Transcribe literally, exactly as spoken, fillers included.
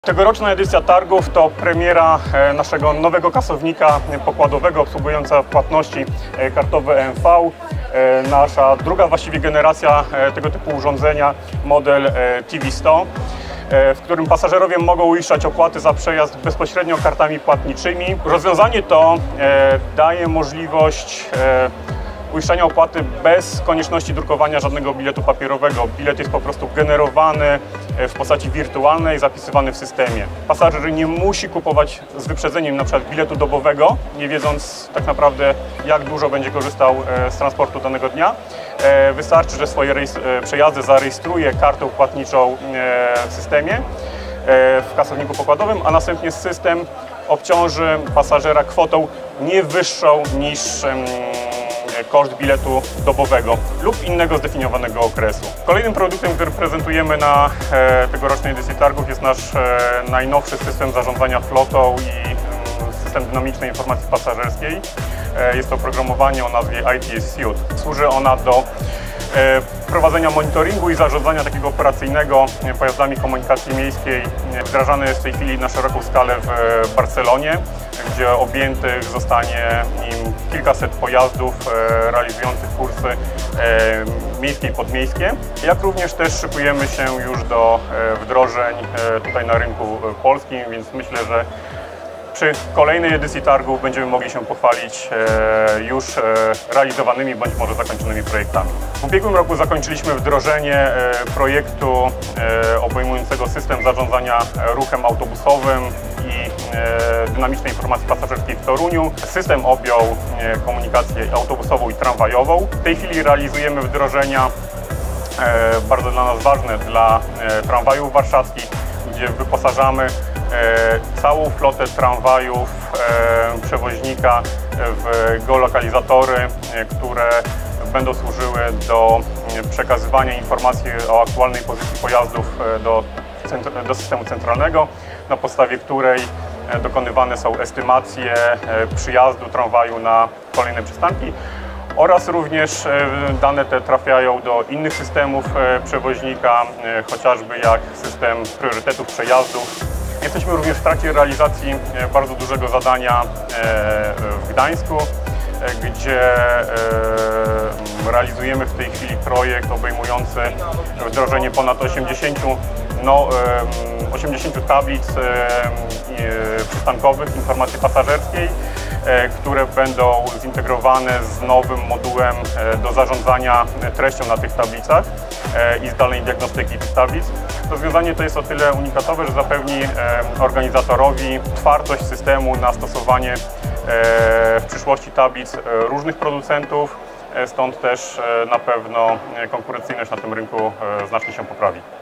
Tegoroczna edycja targów to premiera naszego nowego kasownika pokładowego obsługująca płatności kartowe E M V. Nasza druga właściwie generacja tego typu urządzenia, model T V sto, w którym pasażerowie mogą uiszczać opłaty za przejazd bezpośrednio kartami płatniczymi. Rozwiązanie to daje możliwość uiszczania opłaty bez konieczności drukowania żadnego biletu papierowego. Bilet jest po prostu generowany w postaci wirtualnej, zapisywany w systemie. Pasażer nie musi kupować z wyprzedzeniem na przykład biletu dobowego, nie wiedząc tak naprawdę, jak dużo będzie korzystał z transportu danego dnia. Wystarczy, że swoje przejazdy zarejestruje kartą płatniczą w systemie, w kasowniku pokładowym, a następnie system obciąży pasażera kwotą nie wyższą niż koszt biletu dobowego lub innego zdefiniowanego okresu. Kolejnym produktem, który prezentujemy na e, tegorocznej edycji targów, jest nasz e, najnowszy system zarządzania flotą i e, system dynamicznej informacji pasażerskiej. E, jest to oprogramowanie o nazwie I T S Suite. Służy ona do e, prowadzenia monitoringu i zarządzania takiego operacyjnego pojazdami komunikacji miejskiej. Wdrażany jest w tej chwili na szeroką skalę w Barcelonie, gdzie objętych zostanie nim kilkaset pojazdów e, realizujących kursy e, miejskie i podmiejskie. Jak również też szykujemy się już do e, wdrożeń e, tutaj na rynku polskim, więc myślę, że przy kolejnej edycji targów będziemy mogli się pochwalić e, już e, realizowanymi bądź może zakończonymi projektami. W ubiegłym roku zakończyliśmy wdrożenie e, projektu e, obejmującego system zarządzania ruchem autobusowym i e, dynamicznej informacji pasażerskiej w Toruniu. System objął e, komunikację autobusową i tramwajową. W tej chwili realizujemy wdrożenia e, bardzo dla nas ważne dla e, tramwajów warszawskich, gdzie wyposażamy E, całą flotę tramwajów e, przewoźnika w geolokalizatory, e, które będą służyły do przekazywania informacji o aktualnej pozycji pojazdów e, do, do systemu centralnego, na podstawie której e, dokonywane są estymacje e, przyjazdu tramwaju na kolejne przystanki. Oraz również dane te trafiają do innych systemów przewoźnika, chociażby jak system priorytetów przejazdów. Jesteśmy również w trakcie realizacji bardzo dużego zadania w Gdańsku, gdzie realizujemy w tej chwili projekt obejmujący wdrożenie ponad osiemdziesięciu, no, osiemdziesięciu tablic przystankowych informacji pasażerskiej, które będą zintegrowane z nowym modułem do zarządzania treścią na tych tablicach i zdalnej diagnostyki tych tablic. Rozwiązanie to jest o tyle unikatowe, że zapewni organizatorowi twardość systemu na stosowanie w przyszłości tablic różnych producentów, stąd też na pewno konkurencyjność na tym rynku znacznie się poprawi.